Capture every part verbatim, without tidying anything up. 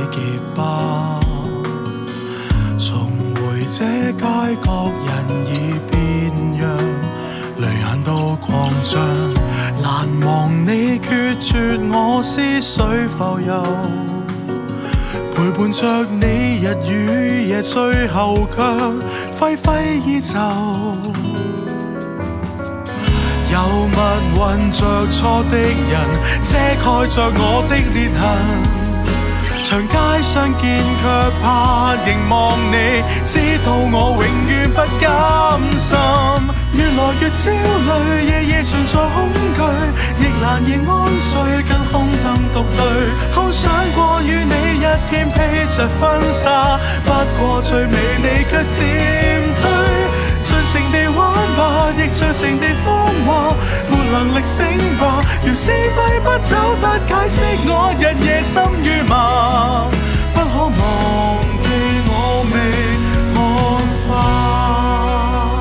劫吧。重回這街角，人已變樣，淚眼都擴張，難忘你決絕我思緒浮游，陪伴着你日與夜，最後卻揮揮衣袖。有密雲着錯的人，遮蓋着我的裂痕。長街相見卻怕凝望你，知道我永遠不甘心。越來越焦慮，夜夜存在恐懼，亦難以安睡，跟空燈獨對。好想過與你一天披着婚紗，不過最美你卻漸退。盡情地玩吧，亦盡情地謊話，沒能力醒吧，如是揮不走，不解釋我日夜心與麻，不可忘記我未看化。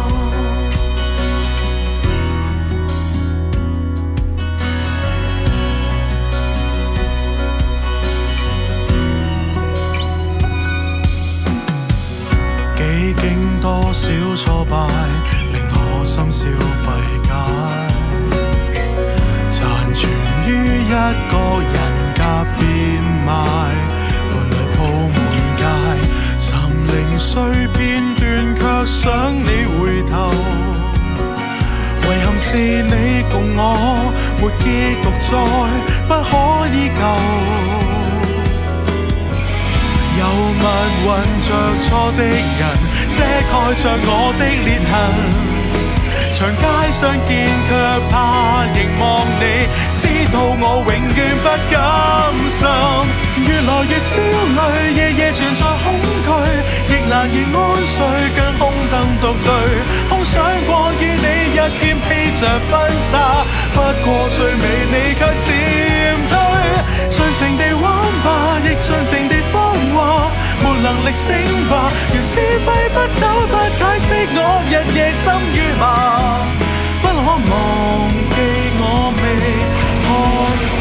幾經多少挫敗，令我心消費解，殘存於一個人格變賣，伴侶鋪滿街，沉零碎片段卻想你回頭，遺憾是你共我沒結局，再不可依舊。有密雲着錯的人，遮蓋着我的裂痕。長街相見卻怕凝望你，知道我永遠不甘心。越來越焦慮，夜夜存在恐懼，亦難以安睡，跟空燈獨對。空想過與你一天披着婚紗，不過最美你卻漸退。盡情地玩吧，亦盡情地謊話，沒能力醒吧，如是揮不走，不解釋我日夜心與麻，不可忘記我未看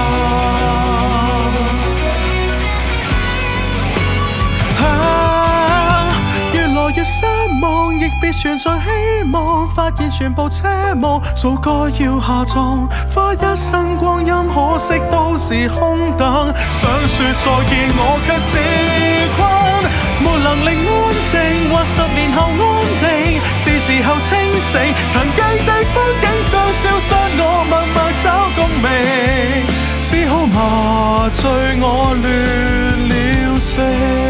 化。啊，越來越失望，亦別存在希望，發現全部奢望，早該要下葬，花一生光陰，可惜都是空等。想說再見，我卻自困，沒能力安靜，或十年後安定，是時候清醒。曾經的風景將消失，我默默找共鳴，只好麻醉我亂了性。